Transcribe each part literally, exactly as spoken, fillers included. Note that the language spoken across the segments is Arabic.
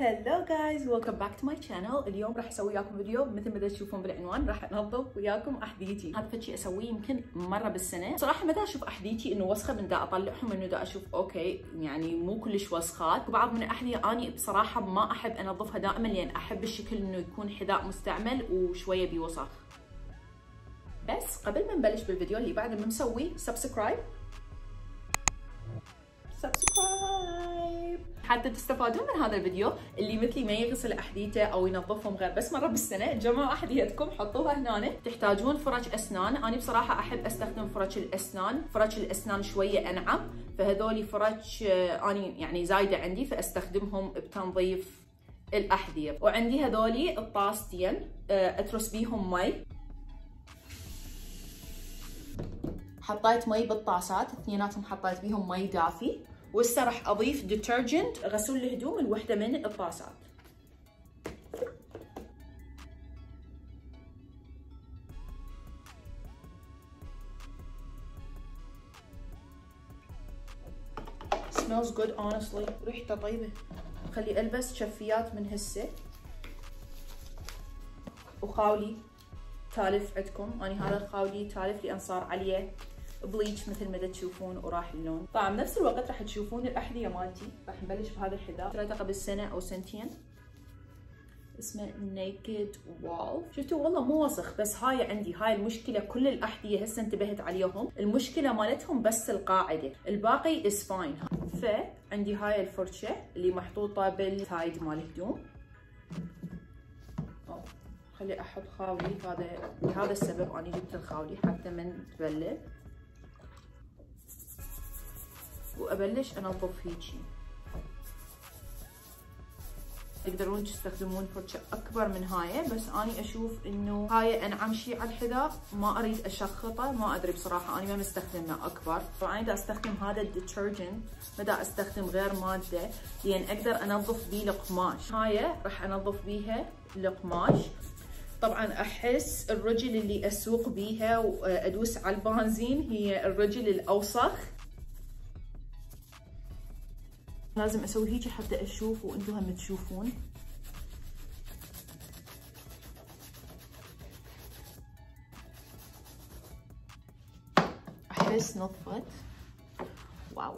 هلو جايز، ويلكم باك تو ماي شانل. اليوم راح اسوي وياكم فيديو مثل ما تشوفون بالعنوان. راح انظف وياكم احذيتي. هذا فشي اسويه يمكن مره بالسنه. صراحه متى اشوف احذيتي انه وسخه من دا اطلعهم، انه دا اشوف اوكي يعني مو كلش وسخات. وبعض من الاحذيه اني بصراحه ما احب انظفها دائما، لان احب الشكل انه يكون حذاء مستعمل وشويه بوسخ. بس قبل ما نبلش بالفيديو اللي بعد ما مسوي سبسكرايب سبسكرايب حتى تستفادون من هذا الفيديو. اللي مثلي ما يغسل احذيته او ينظفهم غير بس مره بالسنه، جمعوا احذيتكم حطوها هنا. تحتاجون فرش اسنان. انا بصراحه احب استخدم فرش الاسنان، فرش الاسنان شويه انعم، فهذولي فرش اني يعني زايده عندي فاستخدمهم بتنظيف الاحذيه. وعندي هذولي الطاستين اترس بيهم مي. حطيت مي بالطاسات اثنيناتهم، حطيت بيهم مي دافي. وهسه راح اضيف ديترجنت غسول الهدوم الوحده من الطاسات. smells good honestly. ريحته طيبه. خلي البس شفيات من هسه. وخاولي تالف عندكم، اني هذا الخاولي تالف لان صار عليه بليتش مثل ما تشوفون وراح اللون. طبعا بنفس الوقت راح تشوفون الاحذيه مالتي. راح نبلش بهذا الحذاء، اشتريته قبل سنه او سنتين، اسمه نيكد وول. شفتوا والله مو وسخ، بس هاي عندي هاي المشكله. كل الاحذيه هسه انتبهت عليهم المشكله مالتهم بس القاعده، الباقي از فاين. فعندي هاي الفرشه اللي محطوطه بالتايد مال الهدوم. خلي احط خاولي، هذا لهذا السبب انا جبت الخاولي حتى من تبلل. وابلش انظف هيجي. تقدرون تستخدمون فرشة اكبر من هاي، بس اني اشوف انه هاي انعم شيء على الحذاء، ما اريد اشخطه. ما ادري بصراحه، انا ما مستخدمه اكبر. طبعا دا استخدم هذا الديترجنت، ما دا استخدم غير ماده لان اقدر انظف بيه القماش. هاي راح انظف بيها القماش. طبعا احس الرجل اللي اسوق بيها وادوس على البنزين هي الرجل الاوسخ. لازم اسوي هيك حتى اشوف وانتم هم تشوفون. احس نظفت. واو،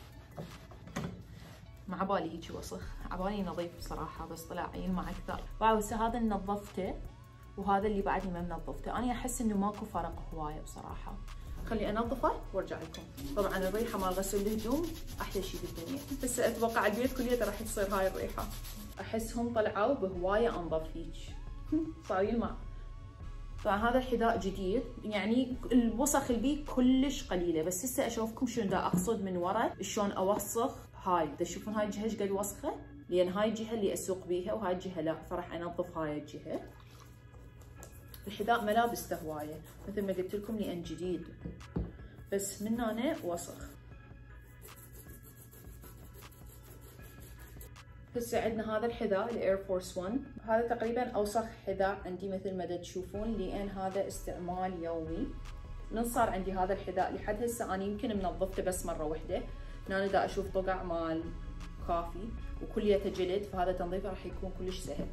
ما عبالي هيك وسخ، عبالي نظيف بصراحه، بس طلع يلمع اكثر. واو، هسه هذا نظفته وهذا اللي بعدني ما منظفته. انا احس انه ماكو فرق هوايه بصراحه. خلي انظفه وارجع لكم. طبعا الريحه مال غسول الهدوم احلى شيء بالدنيا. بس اتوقع البيت كليته راح تصير هاي الريحه. احسهم طلعوا بهوايه انظف هيك صار يلمع. طبعا هذا الحذاء جديد، يعني الوسخ اللي بيه كلش قليله، بس هسه اشوفكم شنو دا اقصد من ورا شلون اوسخ. هاي تشوفون هاي الجهه ايش قد وسخه، لان هاي الجهه اللي اسوق بيها وهاي الجهه لا، فراح انظف هاي الجهه. الحذاء ما لابسته هوايه مثل ما قلت لكم لان جديد، بس من هنا وسخ. هسه عندنا هذا الحذاء الاير فورس واحد. هذا تقريبا اوسخ حذاء عندي مثل ما تشوفون، لان هذا استعمال يومي. من صار عندي هذا الحذاء لحد هسه انا يمكن منظفته بس مره واحده. هنا دا اشوف طقع مال كافي وكليته جلد، فهذا تنظيفه راح يكون كلش سهل.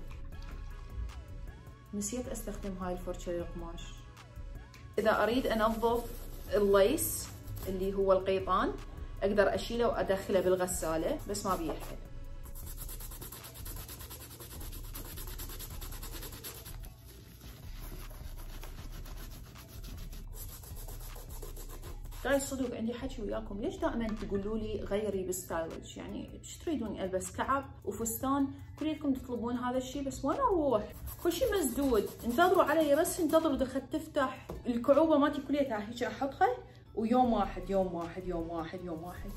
نسيت استخدم هاي الفرشة للقماش. اذا اريد انظف الليس اللي هو القيطان اقدر اشيله وادخله بالغسالة، بس ما بيحل. جاي صدق عندي حكي وياكم، ليش دائما تقولوا لي غيري بستايلج؟ يعني ايش تريدون البس كعب وفستان؟ كلكم تطلبون هذا الشيء، بس وين اروح؟ كل شيء مسدود، انتظروا علي بس انتظروا دخل تفتح الكعوبه مالتي كليتها هيك احطها، ويوم واحد يوم واحد يوم واحد يوم واحد.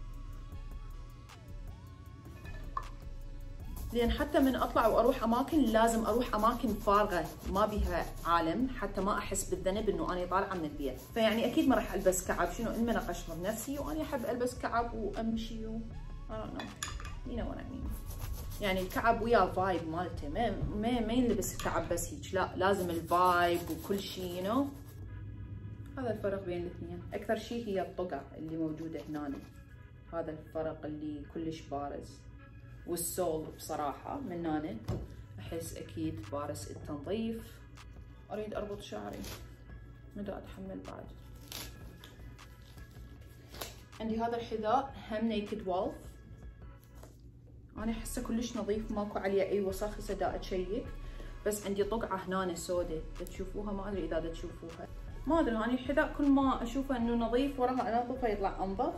لان حتى من اطلع واروح اماكن لازم اروح اماكن فارغه ما بيها عالم، حتى ما احس بالذنب انه انا طالعه من البيت. فيعني اكيد ما راح البس كعب، شنو ان انا اشمر نفسي وانا احب البس كعب وامشي و I don't know you know what I mean. يعني الكعب ويا الفايب مالته، ما ما ما ينلبس الكعب بس هيك، لا لازم الفايب وكل شيء you know. هذا الفرق بين الاثنين. اكثر شيء هي الطقع اللي موجوده هنا، هذا الفرق اللي كلش بارز. والسول بصراحة من هنا احس اكيد بارس التنظيف. اريد اربط شعري، مدى اتحمل بعد. عندي هذا الحذاء هم نيكد وولف، انا احسه كلش نظيف ماكو عليه اي وسخ. هسه دا اتشيك بس عندي طقعه هنا سوداء تشوفوها، ما ادري اذا دا تشوفوها، ما ادري. يعني الحذاء كل ما اشوفه انه نظيف وراها انظفه يطلع انظف.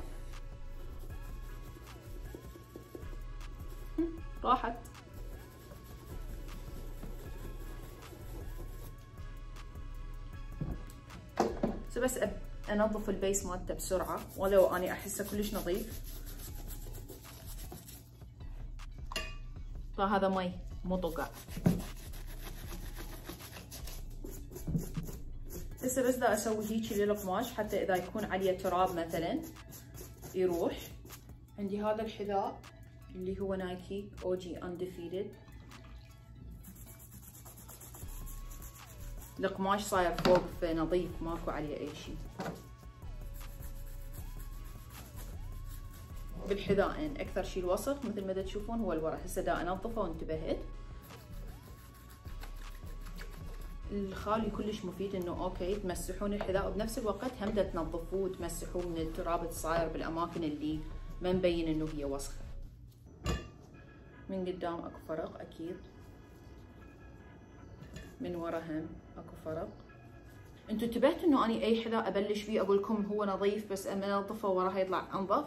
راحت. بس انظف البيس مالته بسرعه ولو اني احسه كلش نظيف. فهذا مي مو طقع. هسه بس دا اسوي هيجي للقماش حتى اذا يكون عليه تراب مثلا يروح. عندي هذا الحذاء اللي هو نايكي او جي انديفيتد، القماش صاير فوق فنظيف ماكو عليه اي شيء. بالحذائين اكثر شيء الوسخ مثل ما تشوفون هو الورا. هسه دا انظفه وانتبهت. الخالي كلش مفيد انه اوكي تمسحون الحذاء وبنفس الوقت هم دا تنظفوه وتمسحوه من التراب اللي صاير بالاماكن اللي ما مبين انه هي وسخه. من قدام اكو فرق اكيد، من ورا هم اكو فرق. انتوا انتبهتوا انه اني اي حذاء ابلش فيه اقول لكم هو نظيف بس اما انظفه وراها يطلع انظف.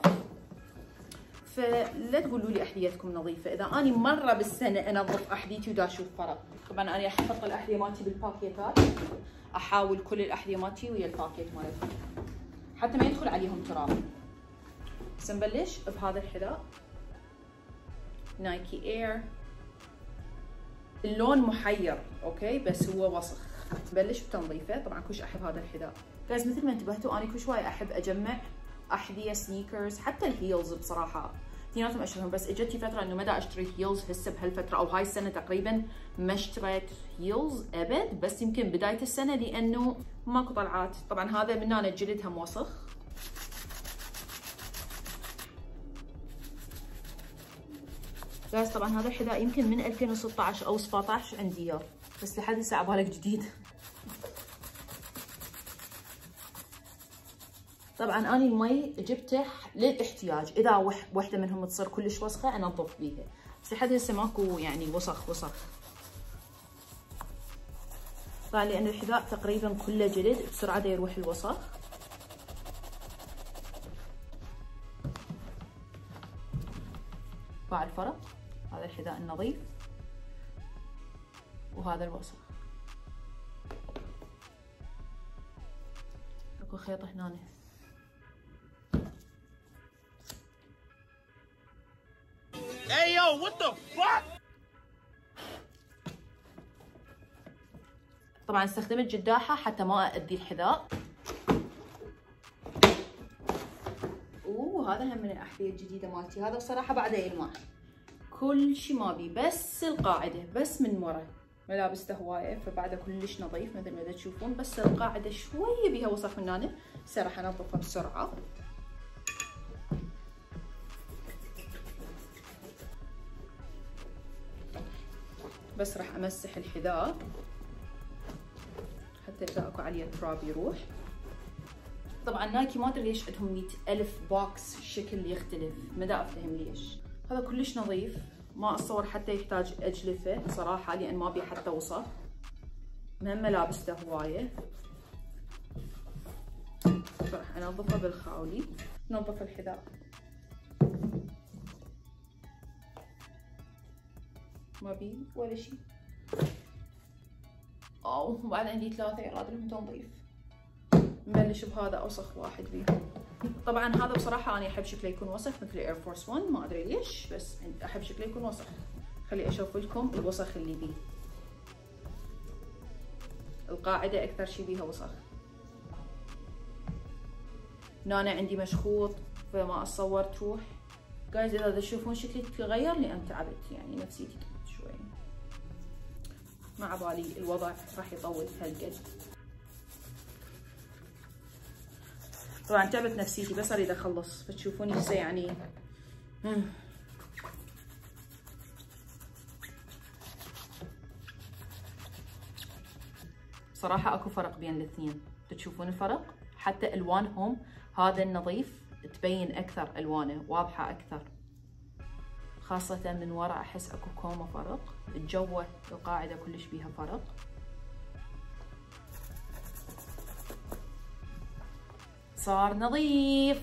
فلا تقولوا لي احذيتكم نظيفه، اذا اني مره بالسنه انظف احذيتي ودا اشوف فرق. طبعا انا احط الاحذيه مالتي بالباكيتات، احاول كل الاحذيه مالتي ويا الباكيت مالتي حتى ما يدخل عليهم تراب. هسه نبلش بهذا الحذاء نايكي اير. اللون محير اوكي بس هو وسخ. نبلش بتنظيفه. طبعا كلش احب هذا الحذاء جايز، مثل ما انتبهتوا انا كل شوي احب اجمع احذيه سنيكرز، حتى الهيلز بصراحه اثنيناتهم اشتريهم. بس اجتني فتره انه ما دا اشتري هيلز هسه بهالفتره او هاي السنه تقريبا ما اشتريت هيلز ابد، بس يمكن بدايه السنه لانه ماكو طلعات. طبعا هذا من هنا الجلد هم وسخ. جايز طبعا هذا الحذاء يمكن من ألفين وستة عشر او سبعة عشر عندي اياه، بس لحد هسه عبالك جديد. طبعا انا المي جبته للاحتياج، اذا وحده منهم تصير كلش وسخه انظف بيها، بس لحد هسه ماكو يعني وسخ وسخ. طبعا لان الحذاء تقريبا كله جلد بسرعه دا يروح الوسخ. باع الفرق، هذا الحذاء النظيف وهذا الوسخ. اكو خيط هنا. Hey yo, what the fuck? طبعا استخدمت جداحة حتى ما أأذي الحذاء. وهذا هم من الأحذية الجديدة مالتي. هذا بصراحة بعده يلمع كل شي ما بي، بس القاعدة بس من ورا ملابسته هواية فبعده كلش نظيف مثل ما تشوفون، بس القاعدة شوية بيها وسخ من هنا. هسه راح انظفها بسرعة. بس راح امسح الحذاء حتى اذا اكو عليه تراب يروح. طبعا نايكي ما ادري ليش عندهم مئة الف بوكس شكل يختلف، ما دا افهم ليش. هذا كلش نظيف، ما اتصور حتى يحتاج اجلفه صراحه لان ما بي حتى وسخ. مهم ملابسته هوايه. راح انظفه بالخاولي. نظف الحذاء. ما بي ولا شيء. او وبعد عندي ثلاثة يراد لهم تنظيف. نبلش بهذا اوسخ واحد بيهم. طبعا هذا بصراحة انا احب شكله يكون وسخ مثل اير فورس واحد، ما ادري ليش بس احب شكله يكون وسخ. خلي اشوف لكم الوسخ اللي بيه. القاعدة اكثر شي بيها وسخ. هنا أنا عندي مشخوط فما اتصور تروح. جايز اذا تشوفون شكلي تغير لان تعبت، يعني نفسيتي تعبت شوي. ما عبالي الوضع راح يطول هالقد. طبعا تعبت نفسيتي بس اريد اخلص، فتشوفوني هسه يعني صراحة اكو فرق بين الاثنين، تشوفون الفرق؟ حتى الوانهم هذا النظيف تبين اكثر، الوانه واضحة اكثر، خاصة من وراء احس اكو كومة فرق، الجوة القاعدة كلش بيها فرق. صار نظيف.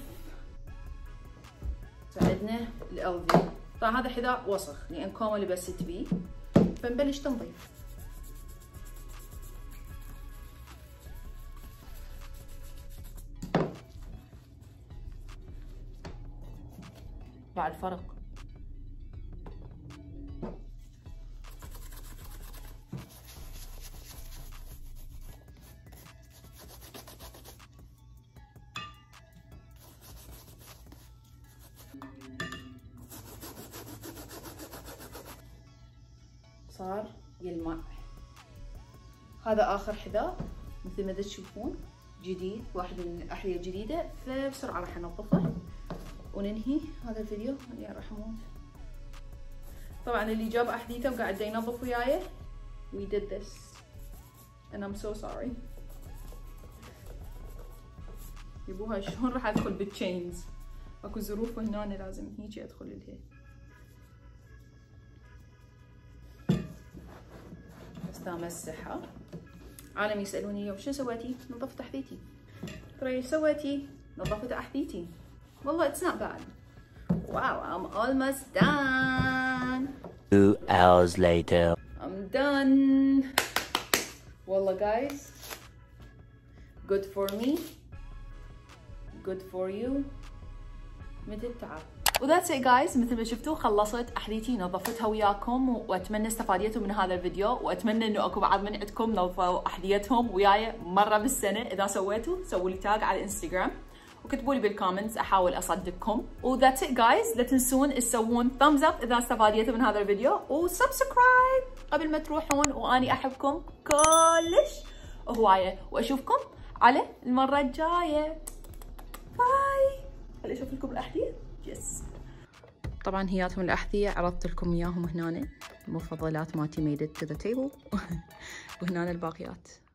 عندنا ال في، طبعا هذا حذاء وسخ لان كومة لبست بيه، فنبلش تنظيف. بعد الفرق صار يلمع. هذا اخر حذاء مثل ما تشوفون جديد، واحد من الاحذية الجديدة، فبسرعة راح انظفه وننهي هذا الفيديو. يا راح اموت. طبعا اللي جاب احذيته وقاعد ينظف وياي we did this and I'm so sorry. يبوها شلون راح ادخل بالتشينز؟ اكو ظروف هنا لازم هيجي ادخل لها. بس امسحها. عالم يسالوني يوم شو سويتي؟ نظفت احذيتي. ترى ايش سويتي؟ نظفت احذيتي. والله it's not bad. Wow, I'm almost done. Two hours later. I'm done. والله guys, good for me, good for you. مثل التعب. وذاتس it guys، مثل ما شفتوا خلصت احذيتي نظفتها وياكم، واتمنى استفاديتوا من هذا الفيديو، واتمنى انه اكو بعض من عندكم نظفوا احذيتهم وياي مره بالسنه. اذا سويتوا سووا لي تاج على الانستغرام وكتبوا لي بالكومنتس احاول اصدقكم. وذاتس it guys، لا تنسون تسوون thumbs up اذا استفاديتوا من هذا الفيديو، وسبسكرايب قبل ما تروحون. واني احبكم كلش هوايه، واشوفكم على المره الجايه. باي. خليني اشوف لكم الاحذيه. يس. طبعا هياتهم الاحذيه عرضت لكم اياهم هنا، المفضلات مالتي made it to the table. وهنا الباقيات.